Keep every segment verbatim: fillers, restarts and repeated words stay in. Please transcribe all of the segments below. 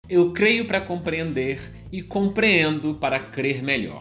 Eu creio para compreender e compreendo para crer melhor.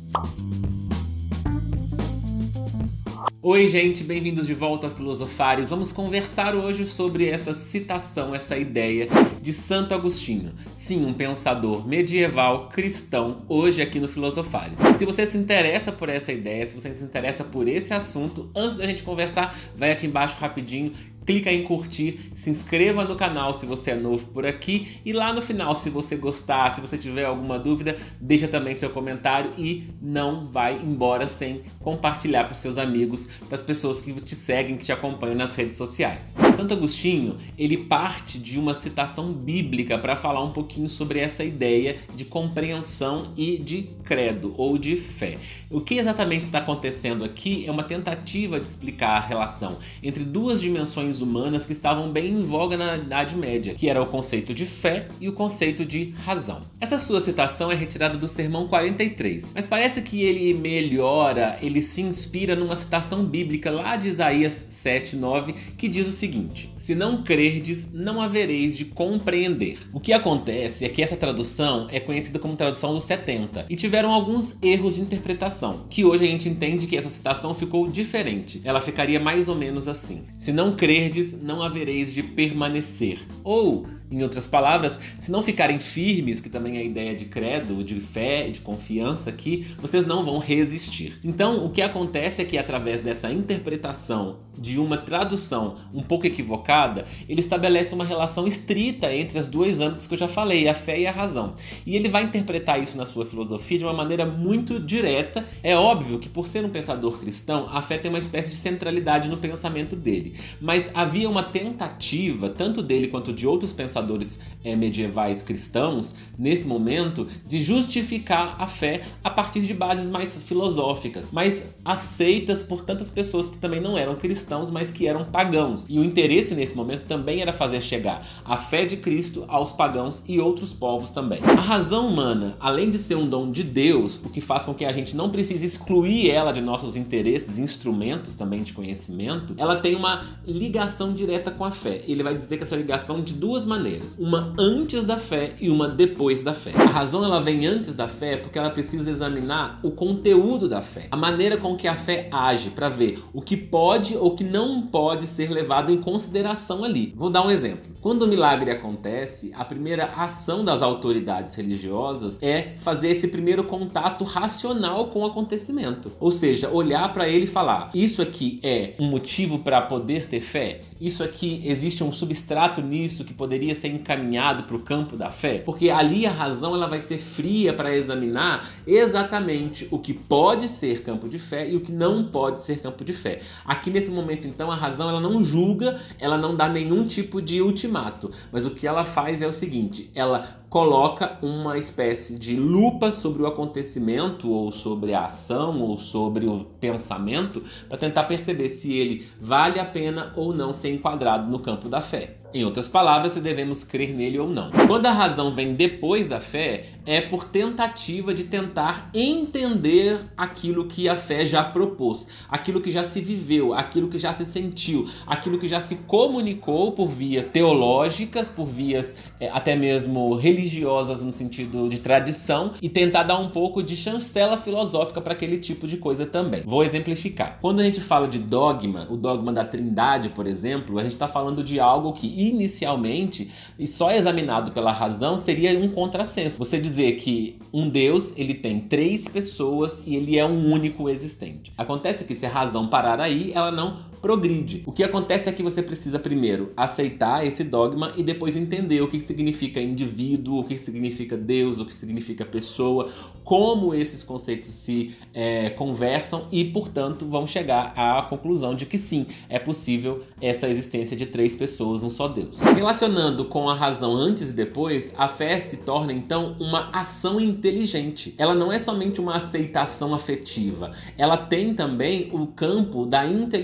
Oi gente, bem-vindos de volta a Filosofares. Vamos conversar hoje sobre essa citação, essa ideia de Santo Agostinho. Sim, um pensador medieval cristão, hoje aqui no Filosofares. Se você se interessa por essa ideia, se você se interessa por esse assunto, antes da gente conversar, vai aqui embaixo rapidinho, clica em curtir, se inscreva no canal se você é novo por aqui e lá no final, se você gostar, se você tiver alguma dúvida, deixa também seu comentário e não vai embora sem compartilhar para os seus amigos, para as pessoas que te seguem, que te acompanham nas redes sociais. Santo Agostinho, ele parte de uma citação bíblica para falar um pouquinho sobre essa ideia de compreensão e de credo ou de fé. O que exatamente está acontecendo aqui é uma tentativa de explicar a relação entre duas dimensões humanas que estavam bem em voga na Idade Média, que era o conceito de fé e o conceito de razão. Essa sua citação é retirada do Sermão quarenta e três, mas parece que ele melhora, ele se inspira numa citação bíblica lá de Isaías sete, nove, que diz o seguinte: se não crerdes, não havereis de compreender. O que acontece é que essa tradução é conhecida como tradução dos setenta e tiveram alguns erros de interpretação, que hoje a gente entende que essa citação ficou diferente. Ela ficaria mais ou menos assim: se não crerdes, não havereis de permanecer. Ou, em outras palavras, se não ficarem firmes, que também é a ideia de credo, de fé, de confiança aqui, vocês não vão resistir. Então, o que acontece é que através dessa interpretação de uma tradução um pouco equivocada, ele estabelece uma relação estrita entre os dois âmbitos que eu já falei, a fé e a razão. E ele vai interpretar isso na sua filosofia de uma maneira muito direta. É óbvio que, por ser um pensador cristão, a fé tem uma espécie de centralidade no pensamento dele. Mas havia uma tentativa, tanto dele quanto de outros pensadores é, medievais cristãos, nesse momento, de justificar a fé a partir de bases mais filosóficas, mas aceitas por tantas pessoas que também não eram cristãos, mas que eram pagãos. E o interesse nesse momento também era fazer chegar a fé de Cristo aos pagãos e outros povos também. A razão humana, além de ser um dom de Deus, o que faz com que a gente não precise excluir ela de nossos interesses, instrumentos também de conhecimento, ela tem uma ligação direta com a fé. Ele vai dizer que essa ligação é de duas maneiras: uma antes da fé e uma depois da fé. A razão ela vem antes da fé porque ela precisa examinar o conteúdo da fé, a maneira com que a fé age, para ver o que pode ou que não pode ser levado em consideração ali. Vou dar um exemplo. Quando o milagre acontece, a primeira ação das autoridades religiosas é fazer esse primeiro contato racional com o acontecimento, ou seja, olhar para ele e falar: isso aqui é um motivo para poder ter fé? Isso aqui, existe um substrato nisso que poderia ser encaminhado para o campo da fé? Porque ali a razão ela vai ser fria para examinar exatamente o que pode ser campo de fé e o que não pode ser campo de fé. Aqui nesse momento então a razão ela não julga, ela não dá nenhum tipo de ultimato, mas o que ela faz é o seguinte: ela coloca uma espécie de lupa sobre o acontecimento, ou sobre a ação, ou sobre o pensamento, para tentar perceber se ele vale a pena ou não ser enquadrado no campo da fé. Em outras palavras, se devemos crer nele ou não. Quando a razão vem depois da fé, é por tentativa de tentar entender aquilo que a fé já propôs, aquilo que já se viveu, aquilo que já se sentiu, aquilo que já se comunicou por vias teológicas, por vias é, até mesmo religiosas no sentido de tradição, e tentar dar um pouco de chancela filosófica para aquele tipo de coisa também. Vou exemplificar. Quando a gente fala de dogma, o dogma da Trindade, por exemplo, a gente está falando de algo que inicialmente, e só examinado pela razão, seria um contrassenso. Você dizer que um Deus, ele tem três pessoas e ele é um único existente. Acontece que se a razão parar aí, ela não progride. O que acontece é que você precisa primeiro aceitar esse dogma e depois entender o que significa indivíduo, o que significa Deus, o que significa pessoa, como esses conceitos se é, conversam e, portanto, vão chegar à conclusão de que sim, é possível essa existência de três pessoas, um só Deus. Relacionando com a razão antes e depois, a fé se torna então uma ação inteligente. Ela não é somente uma aceitação afetiva, ela tem também o campo da inteligência,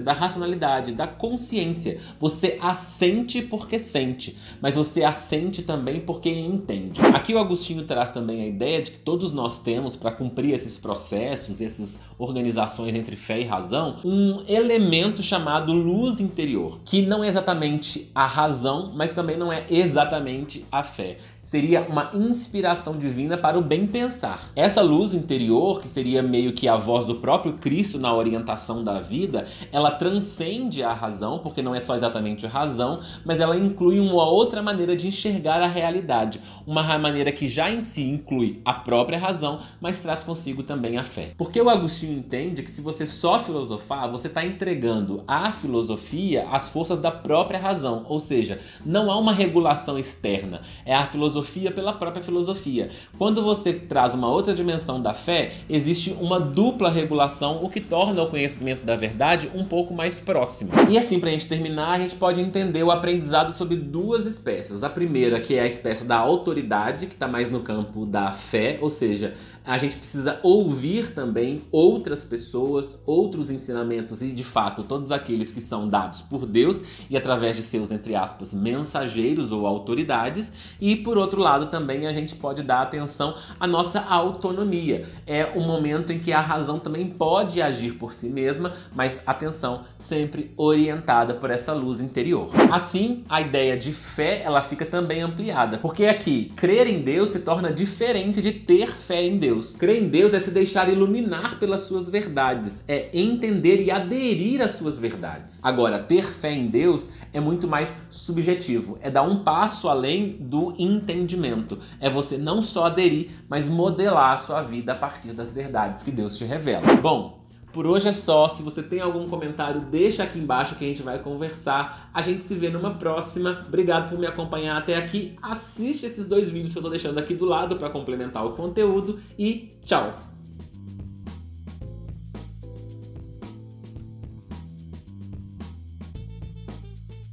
da racionalidade, da consciência. Você assente porque sente, mas você assente também porque entende. Aqui o Agostinho traz também a ideia de que todos nós temos, para cumprir esses processos, essas organizações entre fé e razão, um elemento chamado luz interior, que não é exatamente a razão, mas também não é exatamente a fé. Seria uma inspiração divina para o bem pensar. Essa luz interior, que seria meio que a voz do próprio Cristo na orientação da vida, ela transcende a razão, porque não é só exatamente a razão, mas ela inclui uma outra maneira de enxergar a realidade. Uma maneira que já em si inclui a própria razão, mas traz consigo também a fé. Porque o Agostinho entende que se você só filosofar, você está entregando à filosofia as forças da própria razão, ou seja, não há uma regulação externa, é a filosofia pela própria filosofia. Quando você traz uma outra dimensão da fé, existe uma dupla regulação, o que torna o conhecimento da verdade um pouco mais próximo. E assim, para a gente terminar, a gente pode entender o aprendizado sobre duas espécies. A primeira, que é a espécie da autoridade, que está mais no campo da fé, ou seja, a gente precisa ouvir também outras pessoas, outros ensinamentos e, de fato, todos aqueles que são dados por Deus e através de seus, entre aspas, mensageiros ou autoridades. E, por outro lado, também a gente pode dar atenção à nossa autonomia. É um momento em que a razão também pode agir por si mesma, mas, atenção, sempre orientada por essa luz interior. Assim, a ideia de fé, ela fica também ampliada, porque aqui, crer em Deus se torna diferente de ter fé em Deus. Crer em Deus é se deixar iluminar pelas suas verdades, é entender e aderir às suas verdades. Agora, ter fé em Deus é muito mais subjetivo, é dar um passo além do entendimento. É você não só aderir, mas modelar a sua vida a partir das verdades que Deus te revela. Bom, por hoje é só. Se você tem algum comentário, deixa aqui embaixo que a gente vai conversar. A gente se vê numa próxima. Obrigado por me acompanhar até aqui. Assiste esses dois vídeos que eu tô deixando aqui do lado para complementar o conteúdo e tchau!